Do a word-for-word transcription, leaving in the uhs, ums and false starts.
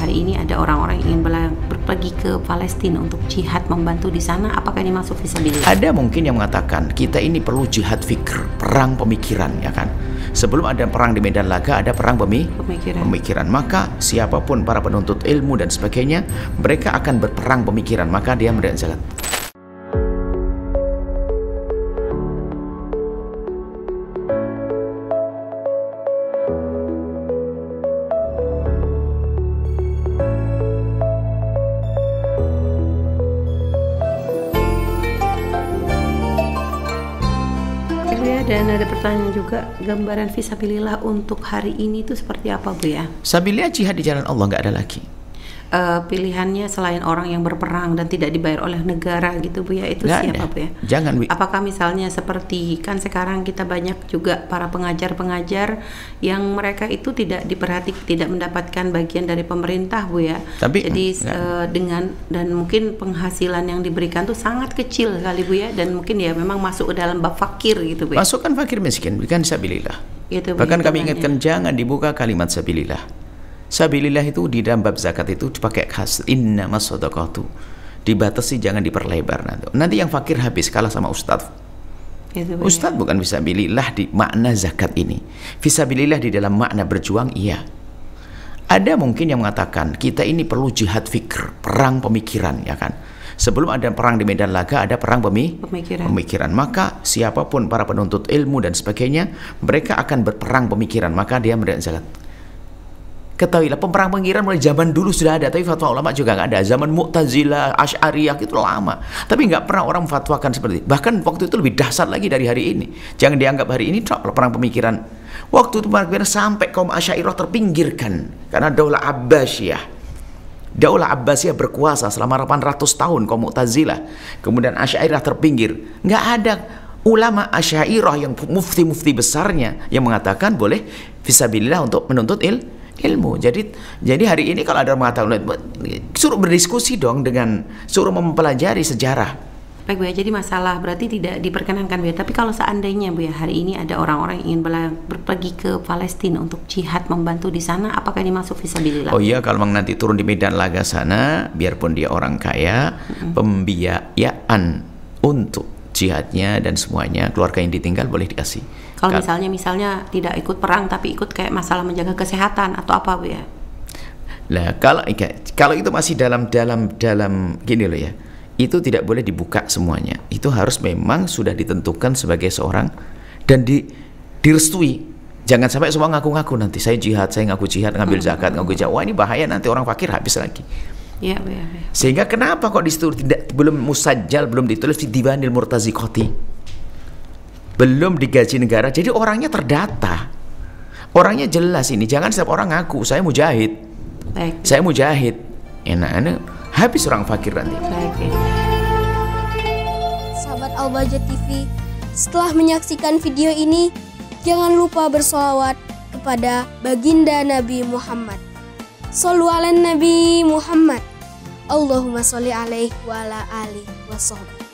hari ini ada orang-orang yang ingin pergi ke Palestina untuk jihad membantu di sana, apakah ini masuk fisabilillah? Ada mungkin yang mengatakan kita ini perlu jihad fikr, perang pemikiran, ya kan? Sebelum ada perang di medan laga, ada perang pemi pemikiran. pemikiran. Maka siapapun para penuntut ilmu dan sebagainya, mereka akan berperang pemikiran, maka dia mendapatkan zakat. Dan ada pertanyaan juga, gambaran fisabilillah untuk hari ini itu seperti apa, Bu ya? Sabilillah jihad di jalan Allah, nggak ada lagi. Uh, pilihannya selain orang yang berperang dan tidak dibayar oleh negara gitu, Bu ya, itu nggak siapa, ada. Bu ya? Jangan, Bu. Apakah misalnya seperti kan sekarang kita banyak juga para pengajar-pengajar yang mereka itu tidak diperhatikan, tidak mendapatkan bagian dari pemerintah, Bu ya. Tapi jadi uh, dengan dan mungkin penghasilan yang diberikan tuh sangat kecil kali, Bu ya, dan mungkin ya memang masuk ke dalam bab fakir gitu, Bu ya. Masukkan fakir miskin, bukan sabilillah. Gitu, Bu, Bahkan ya, kami ingatkan jangan dibuka kalimat sabilillah. Sabilillah itu di dalam bab zakat itu dipakai khas, innamas shadaqatu, dibatasi, jangan diperlebar nanti. Nanti yang fakir habis, kalah sama ustadz. Gitu, Ustadz ya. Bukan fisabilillah di makna zakat ini. Fisabilillah di dalam makna berjuang, iya. Ada mungkin yang mengatakan kita ini perlu jihad fikr, perang pemikiran, ya kan? Sebelum ada perang di medan laga, ada perang pemi pemikiran. pemikiran. Maka siapapun para penuntut ilmu dan sebagainya, mereka akan berperang pemikiran, maka dia mendapatkan zakat. Ketahuilah, peperang pemikiran mulai zaman dulu sudah ada, tapi fatwa ulama juga nggak ada. Zaman Mu'tazilah, Asy'ariyah itu lama, tapi nggak pernah orang fatwakan seperti itu. Bahkan waktu itu lebih dahsyat lagi dari hari ini. Jangan dianggap hari ini perang pemikiran. Waktu itu perang pemikiran sampai kaum Asy'ariyah terpinggirkan karena Daulah Abbasiyah. Daulah Abbasiyah berkuasa selama delapan ratus tahun, kaum Mu'tazilah. Kemudian Asy'ariyah terpinggir. Nggak ada ulama Asy'ariyah yang mufti-mufti besarnya yang mengatakan boleh fisabilillah untuk menuntut ilmu. ilmu. Jadi jadi hari ini kalau ada orang mengatakan, suruh berdiskusi dong, dengan suruh mempelajari sejarah. Baik, Bu ya, jadi masalah berarti tidak diperkenankan, Bu ya. Tapi kalau seandainya, Bu ya, hari ini ada orang-orang yang ingin pergi ke Palestina untuk jihad membantu di sana, apakah ini masuk fisabilillah? Oh iya, kalau memang nanti turun di medan laga sana, biarpun dia orang kaya, mm-hmm. pembiayaan untuk jihadnya dan semuanya, keluarga yang ditinggal boleh dikasih. Kalau misalnya misalnya tidak ikut perang tapi ikut kayak masalah menjaga kesehatan atau apa, Bu ya? Nah, kalau kalau itu masih dalam dalam dalam gini loh ya, itu tidak boleh dibuka semuanya. Itu harus memang sudah ditentukan sebagai seorang dan di direstui. Jangan sampai semua ngaku-ngaku nanti saya jihad, saya ngaku jihad, ngambil zakat, ngaku jihad. Wah, ini bahaya, nanti orang fakir habis lagi. Ya, ya, ya. Sehingga kenapa kok di situ tidak belum musajjal, belum ditulis di Diwanil Murtaziqati, belum digaji negara, jadi orangnya terdata, orangnya jelas ini. Jangan setiap orang ngaku saya mujahid, baik, saya mujahid, enak-enak habis orang fakir nanti. Baik, ya. Sahabat Al-Bahjah T V, setelah menyaksikan video ini, jangan lupa bersolawat kepada baginda Nabi Muhammad. Shollu ala Nabi Muhammad. Allahumma sholli alaihi wa ala alihi wa sahbihi.